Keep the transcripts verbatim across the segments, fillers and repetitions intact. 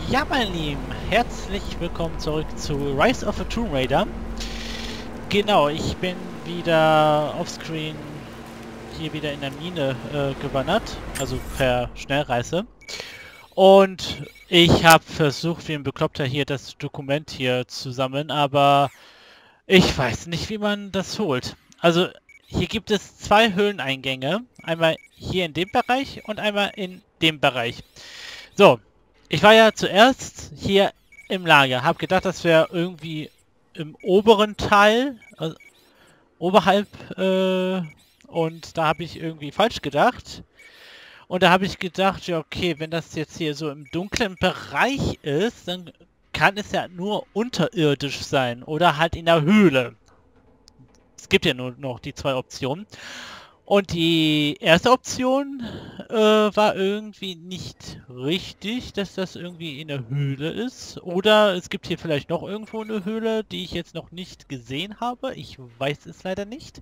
Ja, meine Lieben, herzlich willkommen zurück zu Rise of the Tomb Raider. Genau, ich bin wieder offscreen hier wieder in der Mine äh, gewandert, also per Schnellreise. Und ich habe versucht, wie ein Bekloppter hier das Dokument hier zu sammeln, aber ich weiß nicht, wie man das holt. Also hier gibt es zwei Höhleneingänge, einmal hier in dem Bereich und einmal in dem Bereich. So, ich war ja zuerst hier im Lager, habe gedacht, das wäre irgendwie im oberen Teil, also oberhalb, äh, und da habe ich irgendwie falsch gedacht. Und da habe ich gedacht, ja okay, wenn das jetzt hier so im dunklen Bereich ist, dann kann es ja nur unterirdisch sein oder halt in der Höhle. Es gibt ja nur noch die zwei Optionen. Und die erste Option äh, war irgendwie nicht richtig, dass das irgendwie in der Höhle ist. Oder es gibt hier vielleicht noch irgendwo eine Höhle, die ich jetzt noch nicht gesehen habe. Ich weiß es leider nicht.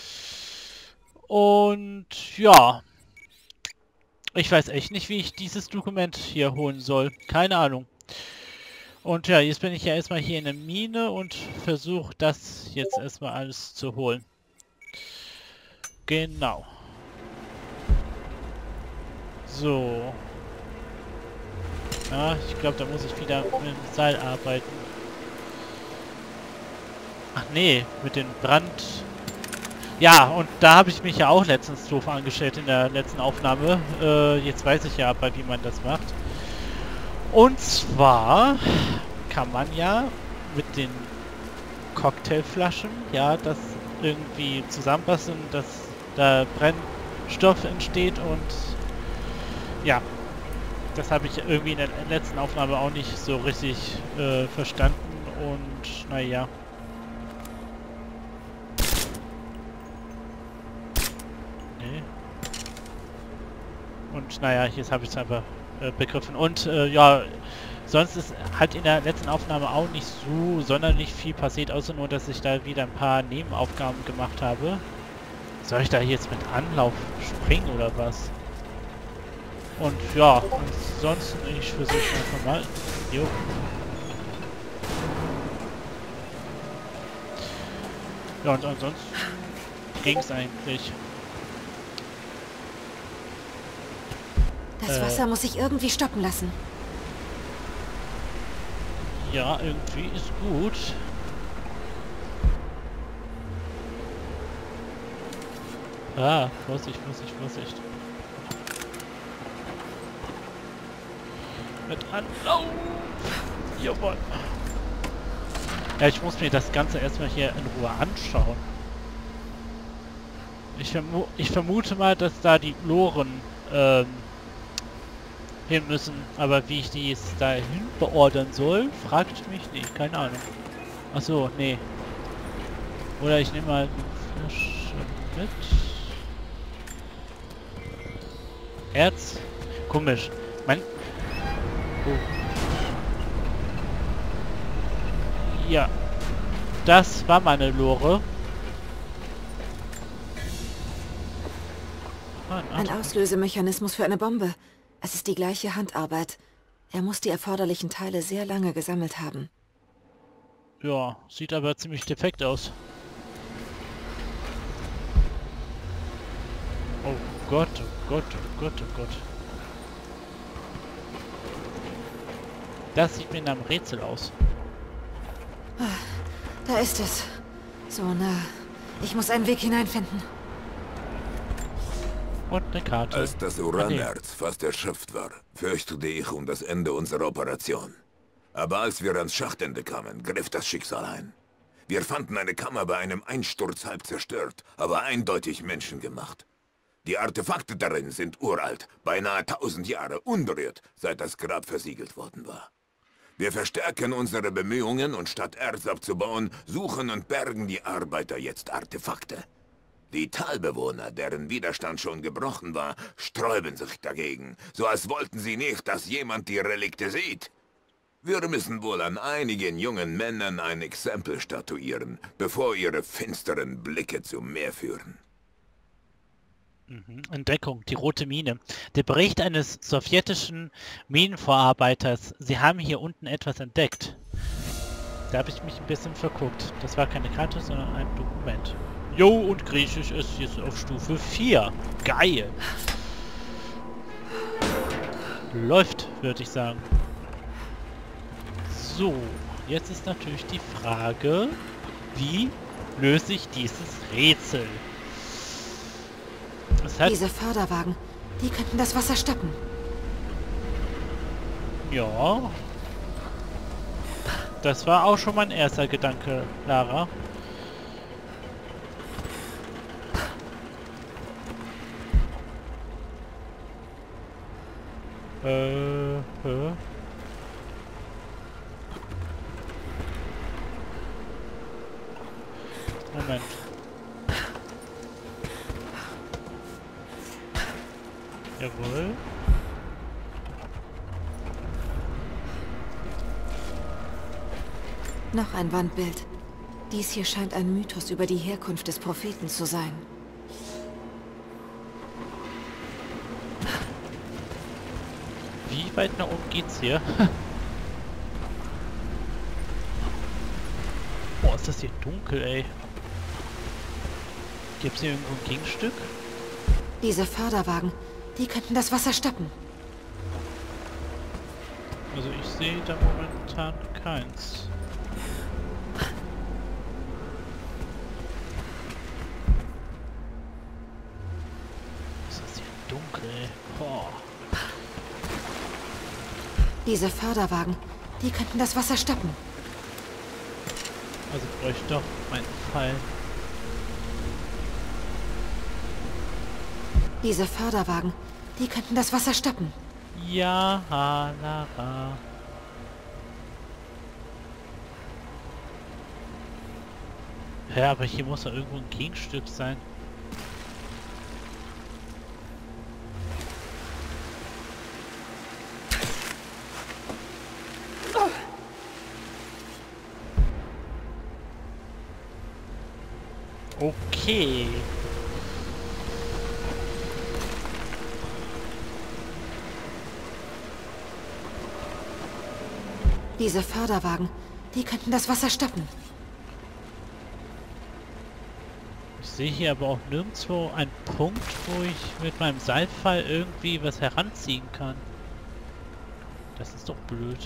Und ja, ich weiß echt nicht, wie ich dieses Dokument hier holen soll. Keine Ahnung. Und ja, jetzt bin ich ja erstmal hier in der Mine und versuche das jetzt erstmal alles zu holen. Genau. So. Ja, ich glaube, da muss ich wieder mit dem Seil arbeiten. Ach nee, mit dem Brand. Ja, und da habe ich mich ja auch letztens doof angestellt in der letzten Aufnahme. Äh, jetzt weiß ich ja aber, wie man das macht. Und zwar kann man ja mit den Cocktailflaschen, ja, das irgendwie zusammenpassen, dass da Brennstoff entsteht und ja, das habe ich irgendwie in der letzten Aufnahme auch nicht so richtig äh, verstanden und naja. Nee. Und naja, jetzt habe ich es einfach äh, begriffen. Und äh, ja, sonst ist halt in der letzten Aufnahme auch nicht so sonderlich viel passiert, außer nur, dass ich da wieder ein paar Nebenaufgaben gemacht habe. Soll ich da jetzt mit Anlauf springen oder was? Und ja, ansonsten, ich versuche einfach mal. Jo. Ja, und ansonsten ging es eigentlich. Das Äh, Wasser muss sich irgendwie stoppen lassen. ja, irgendwie ist gut. Ah, Vorsicht, Vorsicht, Vorsicht. Mit Anlauf! Jawohl! Ja, ich muss mir das Ganze erstmal hier in Ruhe anschauen. Ich, vermu ich vermute mal, dass da die Loren ähm, hin müssen. Aber wie ich die jetzt dahin beordern soll, fragt mich nicht. Keine Ahnung. Achso, nee. Oder ich nehme mal die Flasche mit. Erz? Komisch. Mein... Oh. Ja. Das war meine Lore. Ah, Ein Auslösemechanismus für eine Bombe. Es ist die gleiche Handarbeit. Er muss die erforderlichen Teile sehr lange gesammelt haben. Ja, sieht aber ziemlich defekt aus. Oh Gott, oh Gott, oh Gott, oh Gott. Das sieht mir nach einem Rätsel aus. Da ist es. So nah. Ich muss einen Weg hineinfinden. Und eine Karte. Als das Uranerz fast erschöpft war, fürchtete ich um das Ende unserer Operation. Aber als wir ans Schachtende kamen, griff das Schicksal ein. Wir fanden eine Kammer bei einem Einsturz halb zerstört, aber eindeutig menschengemacht. Die Artefakte darin sind uralt, beinahe tausend Jahre unberührt, seit das Grab versiegelt worden war. Wir verstärken unsere Bemühungen und statt Erz abzubauen, suchen und bergen die Arbeiter jetzt Artefakte. Die Talbewohner, deren Widerstand schon gebrochen war, sträuben sich dagegen, so als wollten sie nicht, dass jemand die Relikte sieht. Wir müssen wohl an einigen jungen Männern ein Exempel statuieren, bevor ihre finsteren Blicke zum Meer führen. Mhm. Entdeckung, die rote Mine. Der Bericht eines sowjetischen Minenvorarbeiters. Sie haben hier unten etwas entdeckt. Da habe ich mich ein bisschen verguckt. Das war keine Karte, sondern ein Dokument. Jo, und Griechisch ist jetzt auf Stufe vier. Geil. Läuft, würde ich sagen. So, jetzt ist natürlich die Frage, wie löse ich dieses Rätsel? Das hat... Diese Förderwagen, die könnten das Wasser stoppen. Ja. Das war auch schon mein erster Gedanke, Lara. Äh, hä? Moment. Jawohl. Noch ein Wandbild. Dies hier scheint ein Mythos über die Herkunft des Propheten zu sein. Wie weit nach oben geht's hier? Boah, ist das hier dunkel, ey. Gibt's hier irgendwo ein Gegenstück? Diese Förderwagen, die könnten das Wasser stoppen. Also ich sehe da momentan keins. Ist das hier dunkel, ey. Boah. Diese Förderwagen, die könnten das Wasser stoppen. Also bräuchte ich doch meinen Fall. Diese Förderwagen, die könnten das Wasser stoppen. Ja, Lara. Ja, aber hier muss doch irgendwo ein Gegenstück sein. Okay. Diese Förderwagen, die könnten das Wasser stoppen. Ich sehe hier aber auch nirgendwo einen Punkt, wo ich mit meinem Seilpfeil irgendwie was heranziehen kann. Das ist doch blöd.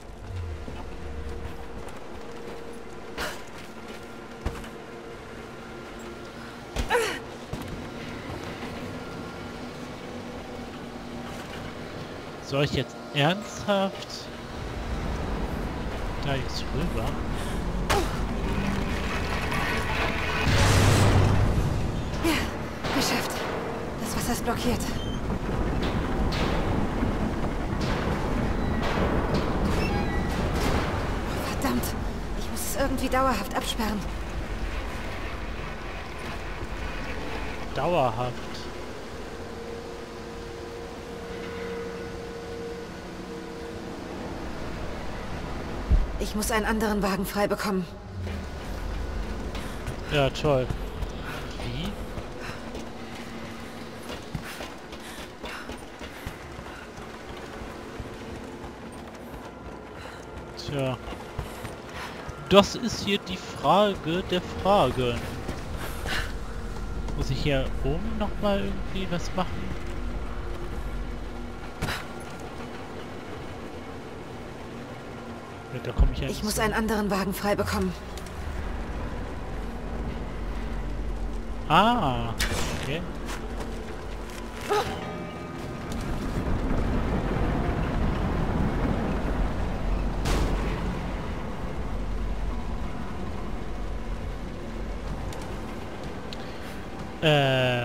Soll ich jetzt ernsthaft da jetzt rüber? Ja, geschafft. Das Wasser ist blockiert. Verdammt, ich muss es irgendwie dauerhaft absperren. Dauerhaft. Ich muss einen anderen Wagen frei bekommen. Ja, toll. Wie? Tja. Das ist hier die Frage der Fragen. Muss ich hier oben nochmal irgendwie was machen? Da komme ich ja Ich muss zu. einen anderen Wagen frei bekommen. Ah, okay. Äh.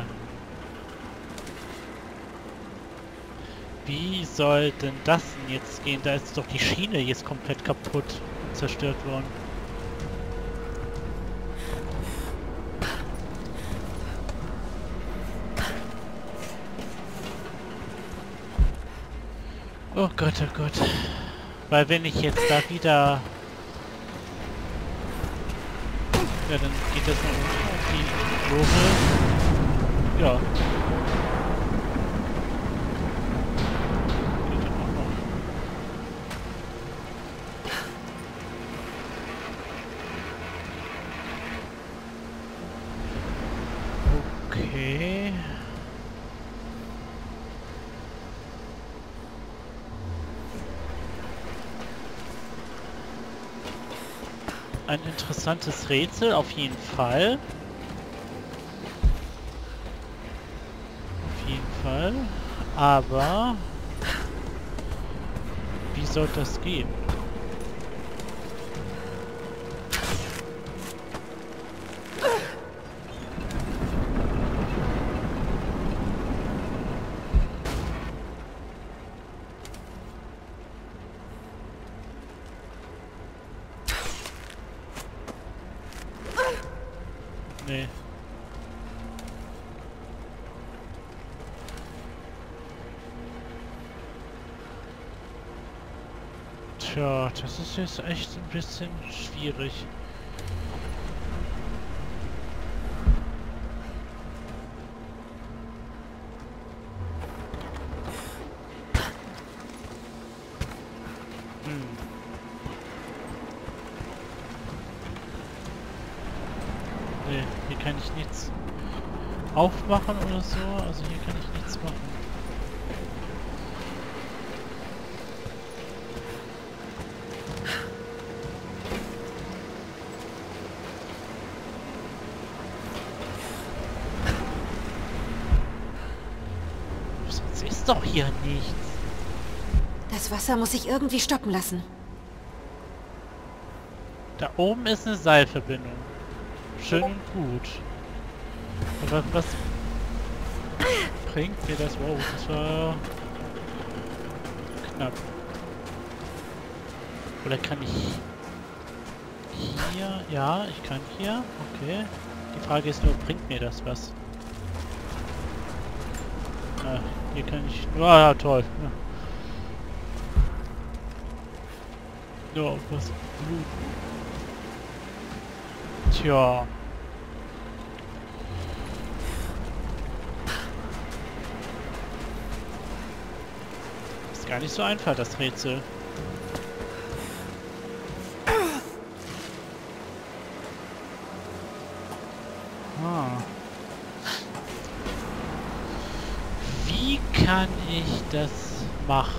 Wie soll denn das denn jetzt gehen? Da ist doch die Schiene jetzt komplett kaputt und zerstört worden. Oh Gott, oh Gott. Weil wenn ich jetzt da wieder... Ja, dann geht das noch unten auf die Kurve. Ja. Geht dann auch noch. Okay. Ein interessantes Rätsel, auf jeden Fall. Auf jeden Fall. Aber wie soll das gehen? Nee. Tja, das ist jetzt echt ein bisschen schwierig. Hm. Nee, hier kann ich nichts aufmachen oder so. Also hier kann ich nichts machen. Sonst ist doch hier nichts. Das Wasser muss sich irgendwie stoppen lassen. Da oben ist eine Seilverbindung. Schön und gut. Aber was bringt mir das? Wow, das war knapp. Oder kann ich hier? Ja, ich kann hier. Okay. Die Frage ist nur, bringt mir das was? Ah, hier kann ich... Ah, ja, toll. Ja, ja was Blut. Tja. Ist gar nicht so einfach, das Rätsel. Ah. Wie kann ich das machen?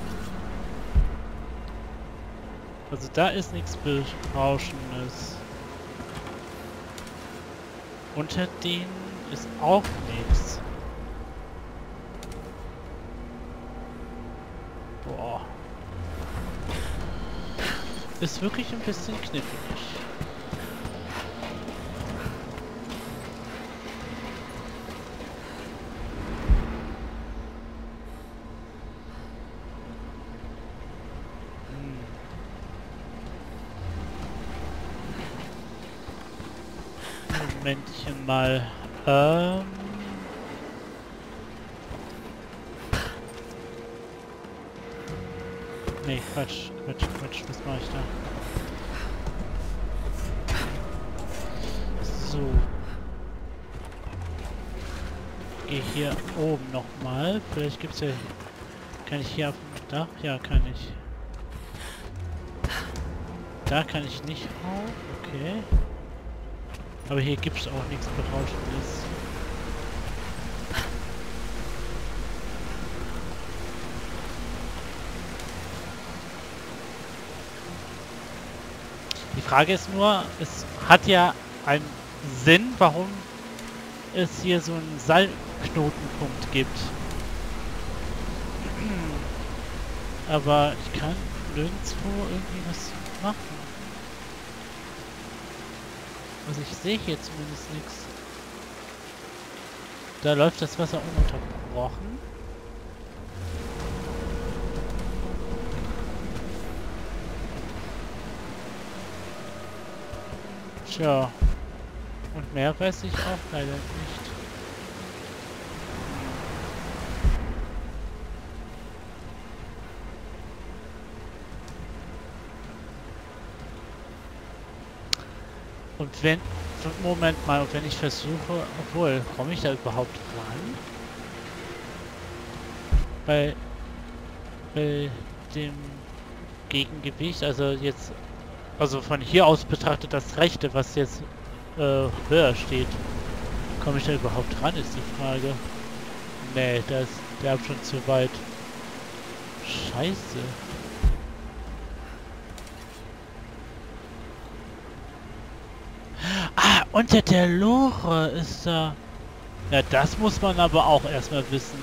Also da ist nichts Berauschendes. Unter denen ist auch nichts. Boah. Ist wirklich ein bisschen knifflig. Momentchen mal. Ähm nee, Quatsch, Quatsch, Quatsch, was mache ich da? So. Gehe hier oben nochmal. Vielleicht gibt's ja... Kann ich hier auf dem Dach? Ja, kann ich. Da kann ich nicht rauf. Okay. Aber hier gibt es auch nichts Berauschendes. Die Frage ist nur, es hat ja einen Sinn, warum es hier so einen Seilknotenpunkt gibt. Aber ich kann nirgendwo irgendwie was machen. Also ich sehe hier zumindest nichts. Da läuft das Wasser ununterbrochen. Tja. Und mehr weiß ich auch leider nicht. Und wenn Moment mal, wenn ich versuche, obwohl, komme ich da überhaupt ran? Bei, bei dem Gegengewicht, also jetzt, also von hier aus betrachtet das rechte, was jetzt äh, höher steht. Komme ich da überhaupt ran, ist die Frage. Nee, da ist der Abstand zu weit. Scheiße. Ah, unter der Lore ist da... Ja, das muss man aber auch erstmal wissen.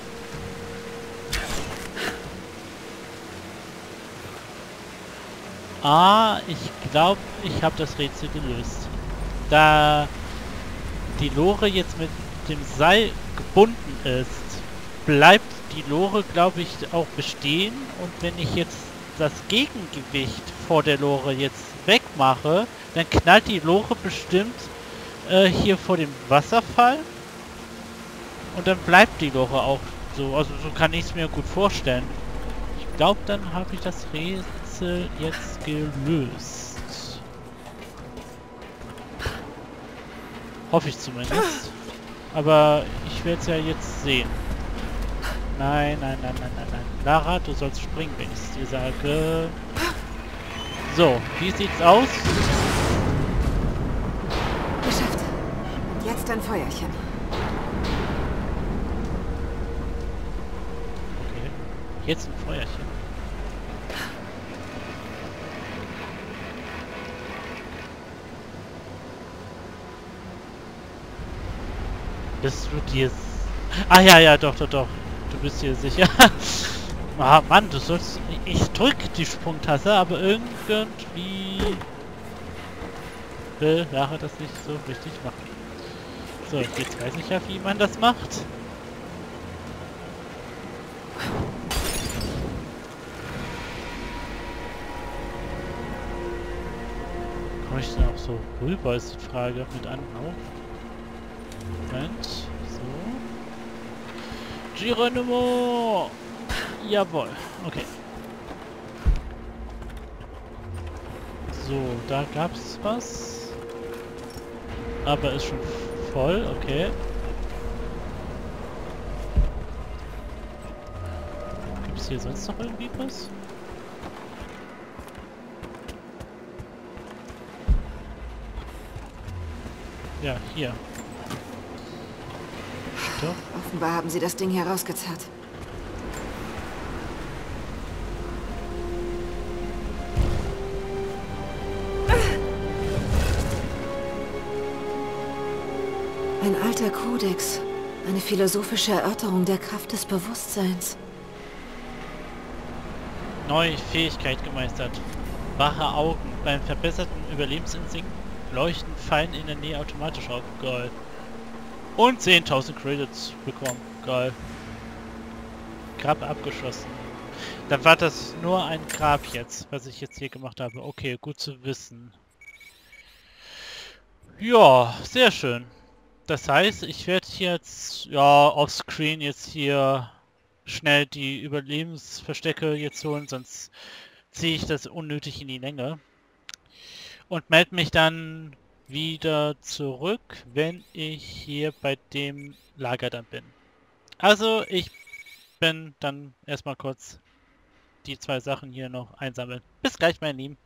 Ah, ich glaube, ich habe das Rätsel gelöst. Da die Lore jetzt mit dem Seil gebunden ist, bleibt die Lore, glaube ich, auch bestehen. Und wenn ich jetzt das Gegengewicht vor der Lore jetzt wegmache, dann knallt die Lore bestimmt äh, hier vor dem Wasserfall. Und dann bleibt die Lore auch so. Also so kann ich es mir gut vorstellen. Ich glaube, dann habe ich das Rätsel jetzt gelöst. Hoffe ich zumindest. Aber ich werde es ja jetzt sehen. Nein, nein, nein, nein, nein, nein. Lara, du sollst springen, wenn ich es dir sage. So, wie sieht's aus? Geschafft. Und jetzt ein Feuerchen. Okay. Jetzt ein Feuerchen. Bist du dir... Ah ja, ja, doch, doch, doch. Du bist dir sicher. Ah, Mann, du sollst... Ich drück die Sprungtaste, aber irgendwie... will Lara das nicht so richtig machen. So, jetzt weiß ich ja, wie man das macht. Komme ich denn auch so rüber, ist die Frage mit Anlauf. Moment, so. Geronimo! Jawohl, okay. So, da gab's was. Aber ist schon voll, okay. Gibt's hier sonst noch irgendwie was? Ja, hier. Stopp. Offenbar haben sie das Ding herausgezerrt. Ein alter Kodex. Eine philosophische Erörterung der Kraft des Bewusstseins. Neue Fähigkeit gemeistert. Wache Augen. Beim verbesserten Überlebensinstinkt leuchten Fallen in der Nähe automatisch auf. Geil. Und zehntausend Credits bekommen. Geil. Grab abgeschossen. Dann war das nur ein Grab jetzt, was ich jetzt hier gemacht habe. Okay, gut zu wissen. Ja, sehr schön. Das heißt, ich werde jetzt, ja, offscreen jetzt hier schnell die Überlebensverstecke jetzt holen, sonst ziehe ich das unnötig in die Länge. Und melde mich dann wieder zurück, wenn ich hier bei dem Lager dann bin. Also, ich bin dann erstmal kurz die zwei Sachen hier noch einsammeln. Bis gleich, mein Lieben.